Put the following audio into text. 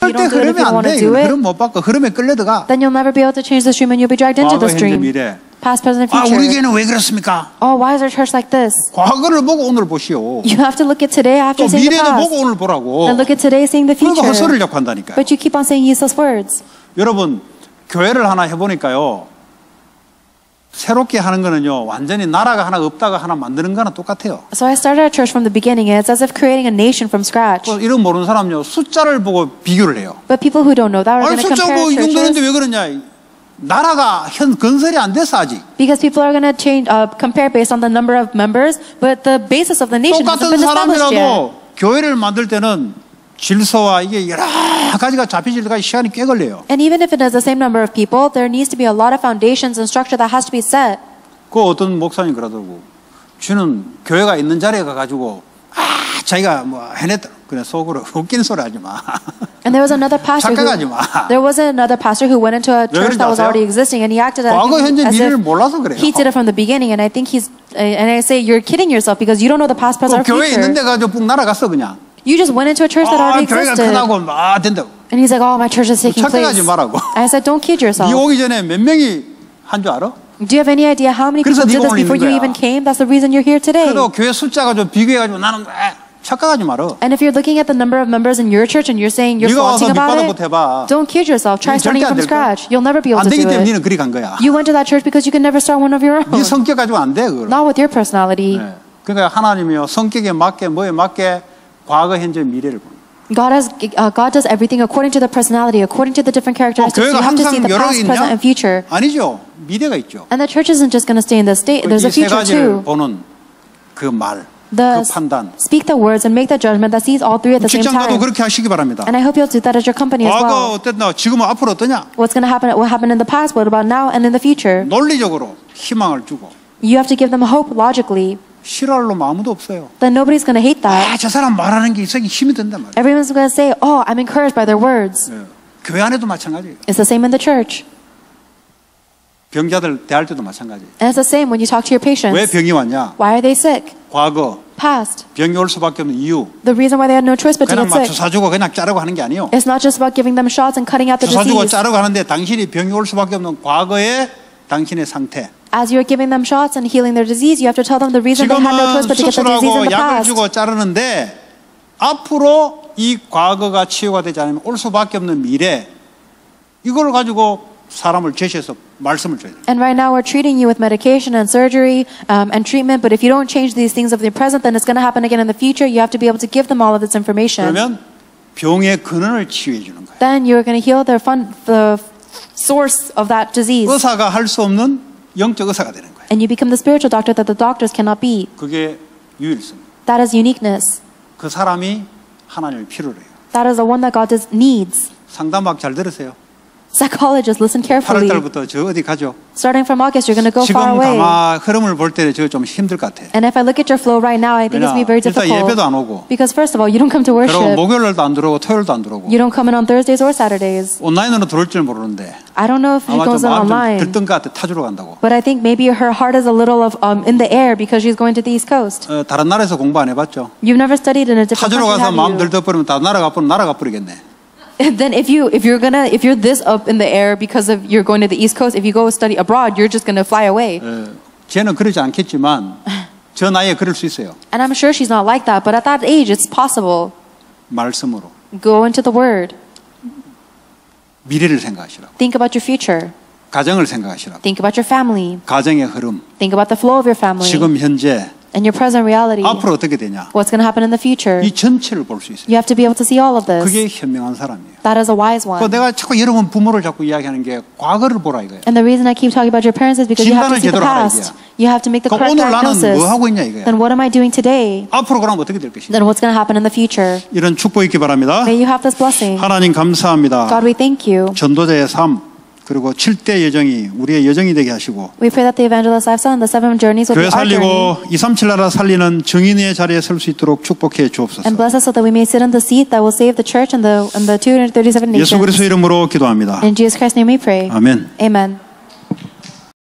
그럴 때 흐름이 안 돼. 흐름 못 바꿔. 흐름에 끌려들어가. then you'll never be able to change the stream and you'll be dragged into the stream. 미래. Past, present, and 아, future. 우리 교회는 왜 그렇습니까? Oh, why is our church like this? 과거를 보고 오늘 보시오. You have to look at today after 또 seeing the 미래도 past. 보고 오늘 보라고. And look at today seeing the 그러니까 future. 헛소리를 자꾸 한다니까요. But you keep on saying useless words. 여러분, 교회를 하나 해보니까요. 새롭게 하는 거는요. 완전히 나라가 하나 없다가 하나 만드는 거랑 똑같아요. So I started a church from the beginning, and it's as if creating a nation from scratch. 또 이런 모르는 사람요. 숫자를 보고 비교를 해요. But people who don't know that are 아니, going to 숫자 compare 뭐 이 정도인데 churches. 왜 그러냐. 나라가 현 건설이 안 됐어 아직. Because people are going to compare based on the number of members, but the basis of the nation hasn't 똑같은 been established yet. 사람이라도 교회를 만들 때는 질서와 이게 여러 가지가 잡히질 때까지 시간이 꽤 걸려요. And even if it is the same number of people, there needs to be a lot of foundations and structure that has to be set. 그 어떤 목사님 그러더라고. 주는 교회가 있는 자리에 가가지고 자기가 뭐 해냈다. 그래 속으로 웃기는 소리 하지 마. And there was another pastor 착각하지 마. there was another pastor who went into a church that was already existing, and he acted 과거 현재 as 미래를 if 몰라서 그래요. he did it from the beginning. And I think and I say you're kidding yourself because you don't know the past, present, or 교회 future. 있는데 가지고 뿡 날아갔어 그냥. You just went into a church that already 교회가 existed. 크다고 된다고. And he's like, oh, my church is taking place. 착각하지 말라고. I said, don't kid yourself. 네 오기 전에 몇 명이 한 줄 알아? Do you have any idea how many people did this before you even came? That's the reason you're here today. 그래도 교회 숫자가 좀 비교해가지고 나는 착각하지 말어. And if you're looking at the number of members in your church and you're saying you're flaunting about it, don't kid yourself. Try starting from scratch. You'll never be able to do 안 되기 때문에 it. 니는 그리 간 거야. You went to that church because you could never start one of your own. 네 성격 가지고 안 돼 그거. Not with your personality. 네. 그러니까 하나님이요 성격에 맞게 뭐에 맞게 과거, 현재, 미래를 보는. God does everything according to the personality, according to the different characteristics. You 교회가 have to see 항상 the 여러 past, 개 present, 있냐? and future. 아니죠. 미래가 있죠. And the church isn't just going to stay in the state. There's a 이 세 future 가지를 too. 보는 그 말, The 그 판단. speak the words and make the judgment that sees all three at the same 직장 가도 time. 그렇게 하시기 바랍니다. And I hope you'll do that at your company as 과거 well. 어땠나? 지금은 앞으로 어떠냐? What's going to happen? What happened in the past? What about now and in the future? 논리적으로 희망을 주고 You have to give them hope logically. 싫어할 놈 아무도 없어요. Then nobody's going to hate that. 저 사람 말하는 게 있어야 힘이 든단 말이에요. Everyone's going to say, "Oh, I'm encouraged by their words." 교회 안에도 마찬가지예요. It's the same in the church. 병자들 대할 때도 마찬가지예요. And it's the same when you talk to your patients. 왜 병이 왔냐? Why are they sick? 과거 Past. 병이 올 수밖에 없는 이유. The reason why they had no choice but to 그냥 get 막 sick. 주사 주고 그냥 자르고 하는 게 아니에요. It's not just about giving them shots and cutting out the 주사 주고 disease. 자르고 하는데 당신이 병이 올 수밖에 없는 과거의 당신의 상태. As you're giving them shots and healing their disease, you have to tell them the reason they had no choice 지금은 but to get the disease in 수술하고 the 약을 past. 주고 자르는데 앞으로 이 과거가 치유가 되지 않으면 올 수밖에 없는 미래 이걸 가지고 사람을 제시해서 말씀을 줘야 돼요. And right now we're treating you with medication and surgery and treatment, but if you don't change these things of the present, then it's going to happen again in the future. You have to be able to give them all of this information. 그러면 병의 근원을 치유해 주는 거예요. Then you're going to heal the source of that disease. 의사가 할 수 없는 영적 의사가 되는 거예요. And you become the spiritual doctor that the doctors cannot be. 그게 유일성. That is uniqueness. 그 사람이 하나님을 필요로 해요. That is the one that God needs. 상담학 잘 들으세요. Psychologists, listen carefully. 8월달부터 저 어디 가죠? Starting from August, you're going to go 지금 far away. 가마 흐름을 볼 때 저 좀 힘들 것 같아. And if I look at your flow right now, I think it's going to be very 일단 difficult. 예배도 안 오고. Because first of all, you don't come to 그리고 worship. 목요일날도 안 들어오고 토요일도 안 들어오고. You don't come in on Thursdays or Saturdays. 온라인으로 들어올 줄 모르는데. I don't know if he 아마 goes 좀 마음 좀 online. 들뜬 것 같아. 타주러 간다고. But I think maybe her heart is a little in the air because she's going to the East Coast. 다른 나라에서 공부 안 해봤죠? You've never studied in a different 타주러 country, 가서 마음 have you? 들떠버리면 다 나라가 버리겠네. Then if you're this up in the air because of you're going to the East Coast, if you go study abroad, you're just going to fly away. 쟤는 그러지 않겠지만 저 나이에 그럴 수 있어요. And I'm sure she's not like that, but at that age, it's possible. 말씀으로 Go into the Word. 미래를 생각하시라고. Think about your future. 가정을 생각하시라고. Think about your family. 가정의 흐름. Think about the flow of your family. 지금 현재 And your present reality. 앞으로 어떻게 되냐? What's going to happen in the future? 이 전체를 볼 수 있어요. You have to be able to see all of this. 그게 현명한 사람이에요. That is a wise one. 내가 자꾸 여러분 부모를 자꾸 이야기하는 게 과거를 보라 이거예요. And the reason I keep talking about your parents is because you have to 진단을 see the 제대로 하라 past. You have to make the 그럼 correct 오늘 나는 diagnosis. 뭐 하고 있냐 이거야. Then what am I doing today? 앞으로 그러면 어떻게 될 것이냐. Then what's going to happen in the future? 이런 축복 있기 바랍니다. May you have this blessing. 하나님 감사합니다. God, we thank you. 전도자의 삶 그리고 7대 여정이 우리의 여정이 되게 하시고 We pray that the evangelist lifestyle and the 7 journeys will be 교회 our journey. 살리고 237 나라 살리는 증인의 자리에 설 수 있도록 축복해 주옵소서. And bless us so that we may sit in the seat that will save the church and the 237 예수 nations. 그리스도 이름으로 기도합니다. In Jesus Christ's name we pray. 아멘. Amen.